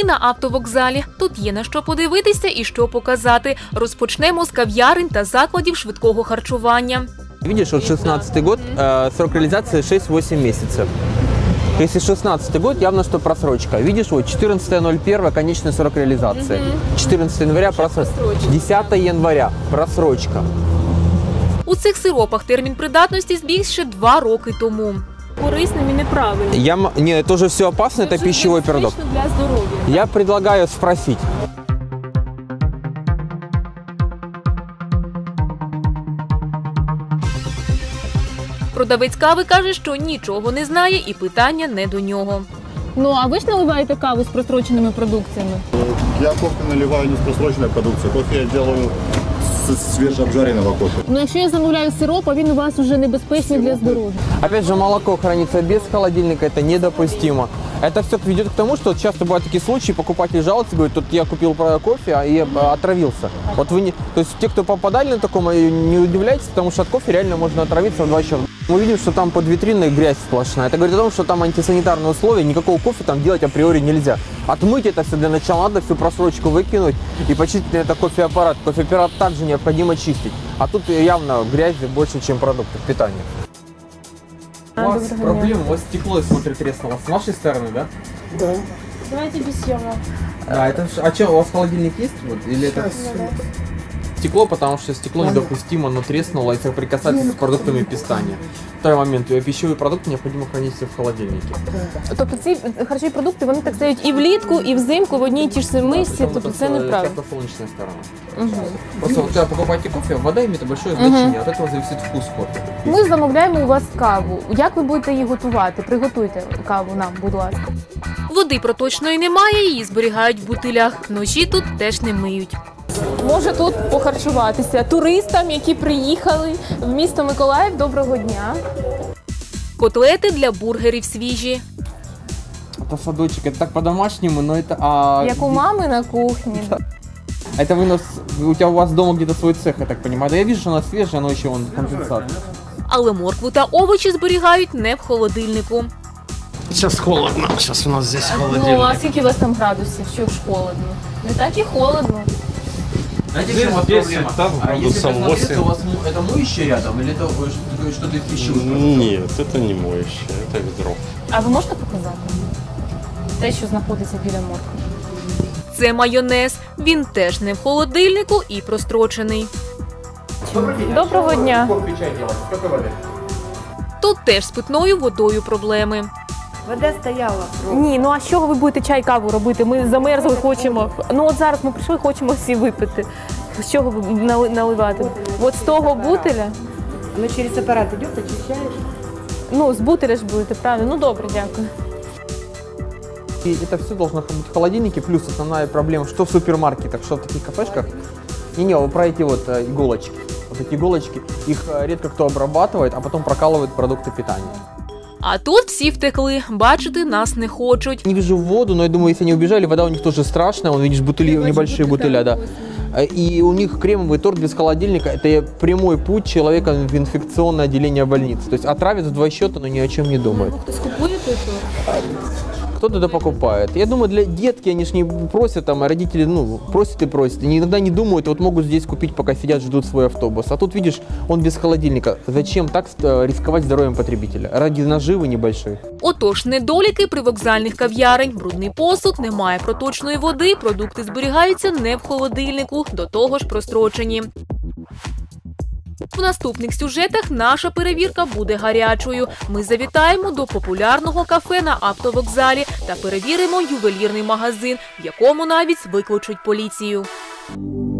Ми на автовокзалі. Тут є на що подивитися і що показати. Розпочнемо з кав'ярень та закладів швидкого харчування. Видишь, вот 16-й год, срок реализации 6-8 месяцев. Если 16-й год, явно, что просрочка. Видишь, вот 14.01 конечный срок реализации. 14 января просрочка. 10 января просрочка. У цих сиропах термін придатності збіг ще 2 роки тому. Корисним і неправильним. Нет, это уже все опасно, это пищевой продукт. Для здоров'я. Я предлагаю спросить. Продавець кави каже, що нічого не знає і питання не до нього. Ну, а ви ж наливаєте каву з простроченими продукціями? Я кофе наливаю не с просроченной продукцией. Кофе я делаю с свежеобжаренного кофе. Ну, якщо я замовляю сироп, а він у вас уже небезпечний для здоров'я. Опять же, молоко хранится без холодильника, это недопустимо. Это все ведет к тому, что часто бывают такие случаи, покупатель жалуется, говорит, тут я купил кофе и отравился. Вот вы не... То есть те, кто попадали на таком, не удивляйтесь, потому что от кофе реально можно отравиться в 2 счета. Мы видим, что там под витриной грязь сплошная. Это говорит о том, что там антисанитарные условия, никакого кофе там делать априори нельзя. Отмыть это все для начала, надо всю просрочку выкинуть и почистить это кофеаппарат. Кофеаппарат также необходимо чистить. А тут явно грязи больше, чем продуктов питания. У вас проблема, у вас стекло, я смотрю, треснуло. С вашей стороны, да? Да. Давайте без съемок. А что, у вас холодильник есть? Вот, или это стекло, потому что стекло недопустимо, оно треснуло и соприкасается с продуктами питания. Второй момент, пищевые продукты необходимо хранить в холодильнике. Тобто ці харчові продукти, вони так стоять і влітку, і взимку в одній і ті ж самій мисці, тобто це неправильно. Часто солнечная сторона. Просто вот, когда покупаете кофе, вода имеет большое значение, от этого зависит вкус кофе. Ми замовляємо у вас каву. Як ви будете її готувати? Приготуйте каву нам, будь ласка. Води проточної немає, її зберігають в бутилях. Ночі тут теж не миють. Може тут похарчуватися туристам, які приїхали в місто Миколаїв. Доброго дня. Котлети для бургерів свіжі. Это садочек, это так по-домашнему, но это... Як у мами на кухні. Это у вас дома где-то свой цех, я так понимаю. Да я вижу, что она свежая, но еще вон конденсат. Але моркву та овочі зберігають не в холодильнику. Сейчас холодно, сейчас у нас здесь Ну, холодильник. а скільки у вас там градусів? Що ж холодно? Не так і холодно. Знаете, Здесь в чем вот 10, проблема? там А если градусов посмотреть, 8. то у вас это моющее рядом или это что-то из пищевых продуктов? Нет, это не моющее, это ведро. А ви можете показати? Те, що знаходиться біля моркви. Це майонез. Він теж не в холодильнику і прострочений. Доброго дня. Кофе, чай делать. Сколько воды? Тут теж з питною водою проблеми. Вода стояла. Ні, ну а з чого ви будете чай, каву робити? Ми замерзли, хочемо. Ну от зараз ми прийшли, хочемо всі випити. З чого ви наливати? От з того бутиля? Оно через аппарат идет, очищаешь. Ну, з бутиля ж будете, правильно? Ну добре, дякую. И это все должно быть в холодильнике, плюс основная проблема, что в супермаркетах, что в таких кафешках. Не, вы про эти вот иголочки. Вот эти иголочки, их редко кто обрабатывает, а потом прокалывает продукты питания. А тут всі втекли. Бачити нас не хочуть. Не вижу воду, но я думаю, если они убежали, вода у них тоже страшная. Вон, видишь, бутыли, небольшие бутыля, да. И у них кремовый торт без холодильника – это прямой путь человека в инфекционное отделение больницы. То есть отравят в 2 счета, но ни о чем не думает. Хтось купує той торт? Кто-то да покупает. Я думаю, для детки они ж не просят, там, а родители, ну, просят и просят. Они иногда не думают, вот могут здесь купить, пока сидят, ждут свой автобус. А тут, видишь, он без холодильника. Зачем так рисковать здоровьем потребителя? Ради наживы небольшой. Отож, недоліки привокзальних кав'ярень. Брудний посуд, немає проточної води, продукти зберігаються не в холодильнику, до того ж прострочені. В наступних сюжетах наша перевірка буде гарячою. Ми завітаємо до популярного кафе на автовокзалі та перевіримо ювелірний магазин, в якому навіть викличуть поліцію.